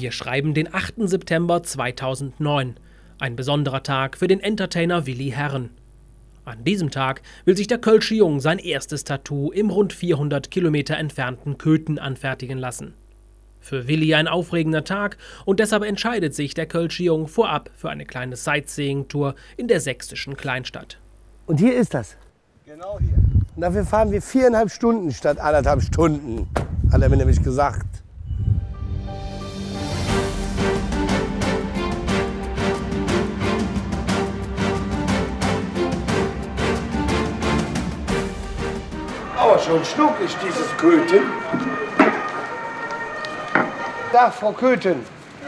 Wir schreiben den 8. September 2009. Ein besonderer Tag für den Entertainer Willi Herren. An diesem Tag will sich der Kölsche Jung sein erstes Tattoo im rund 400 Kilometer entfernten Köthen anfertigen lassen. Für Willi ein aufregender Tag und deshalb entscheidet sich der Kölsche Jung vorab für eine kleine Sightseeing-Tour in der sächsischen Kleinstadt. Und hier ist das? Genau hier. Und dafür fahren wir 4,5 Stunden statt 1,5 Stunden, hat er mir nämlich gesagt. Aber schon schnucklig, dieses Köthen. Da, Frau Köthen.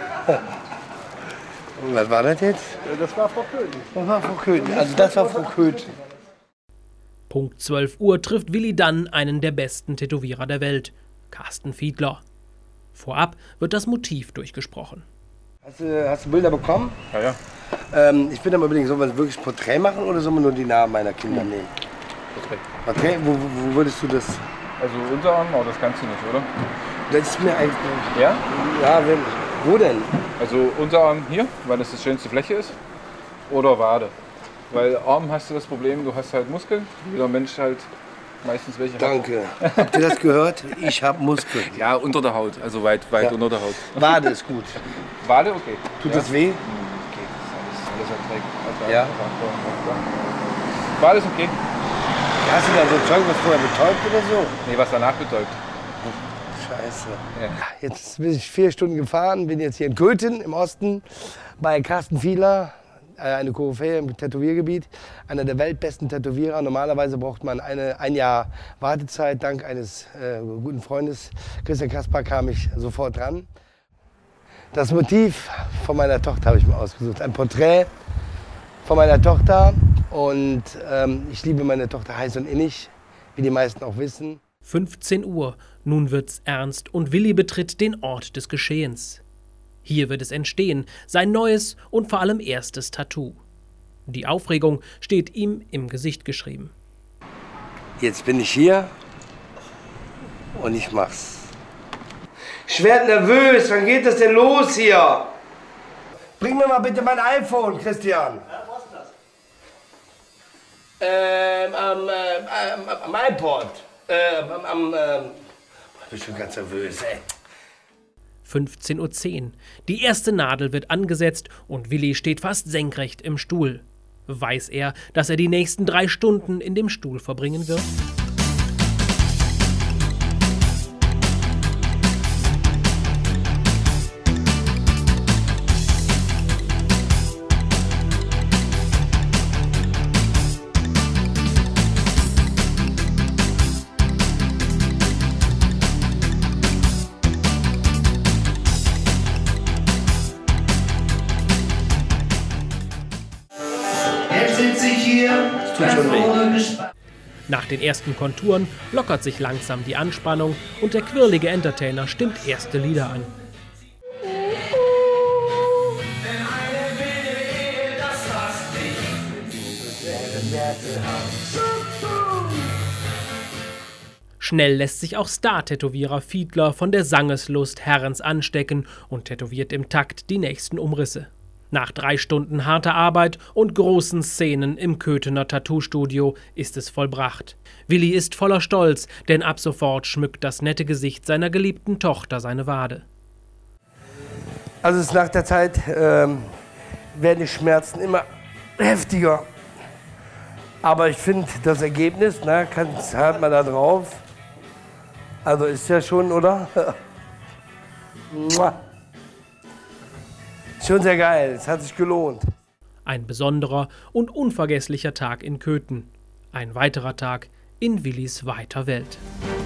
Und was war das jetzt? Das war Frau Köthen. Das war Frau Köthen. Also das war Frau Köthen. Punkt 12 Uhr trifft Willi dann einen der besten Tätowierer der Welt, Carsten Fiedler. Vorab wird das Motiv durchgesprochen. Hast du Bilder bekommen? Ja. Ich bin am Überlegen, sollen wir wirklich Porträt machen oder sollen wir nur die Namen meiner Kinder nehmen? Porträt? Wo würdest du das? Also Unterarm, aber das kannst du nicht, oder? Das ist mir eigentlich... Ja? Ja, wo denn? Also Unterarm hier, weil das die schönste Fläche ist. Oder Wade. Weil Arm hast du das Problem, du hast halt Muskeln. Jeder Mensch halt meistens welche hat. Danke. Habt ihr das gehört? Ich habe Muskeln. Ja, unter der Haut, also weit Ja. unter der Haut. Wade ist gut. Wade, okay. Tut das weh? Okay, das ist alles erträglich. Ja. Wade ist okay. Hast du da so Zeug, was vorher betäubt oder so? Nee, was danach betäubt. Scheiße. Ja. Jetzt bin ich 4 Stunden gefahren, bin jetzt hier in Köthen im Osten bei Carsten Fiedler, eine Koryphäe im Tätowiergebiet, einer der weltbesten Tätowierer. Normalerweise braucht man ein Jahr Wartezeit. Dank eines guten Freundes, Christian Kaspar, kam ich sofort dran. Das Motiv von meiner Tochter habe ich mir ausgesucht. Ein Porträt von meiner Tochter. Und ich liebe meine Tochter heiß und innig, wie die meisten auch wissen. 15 Uhr, nun wird's ernst und Willi betritt den Ort des Geschehens. Hier wird es entstehen, sein neues und vor allem erstes Tattoo. Die Aufregung steht ihm im Gesicht geschrieben. Jetzt bin ich hier und ich mach's. Ich werde nervös, wann geht das denn los hier? Bring mir mal bitte mein iPhone, Christian. Am iPod. Ich bin schon ganz nervös, ey. 15:10 Uhr. Die erste Nadel wird angesetzt und Willi steht fast senkrecht im Stuhl. Weiß er, dass er die nächsten 3 Stunden in dem Stuhl verbringen wird? Tut schon weh. Nach den ersten Konturen lockert sich langsam die Anspannung und der quirlige Entertainer stimmt erste Lieder an. Schnell lässt sich auch Star-Tätowierer Fiedler von der Sangeslust Herrens anstecken und tätowiert im Takt die nächsten Umrisse. Nach 3 Stunden harter Arbeit und großen Szenen im Köthener Tattoo-Studio ist es vollbracht. Willi ist voller Stolz, denn ab sofort schmückt das nette Gesicht seiner geliebten Tochter seine Wade. Also nach der Zeit werden die Schmerzen immer heftiger. Aber ich finde das Ergebnis, hat man da drauf. Also ist ja schon, oder? Schon sehr geil, es hat sich gelohnt. Ein besonderer und unvergesslicher Tag in Köthen. Ein weiterer Tag in Willis weiter Welt.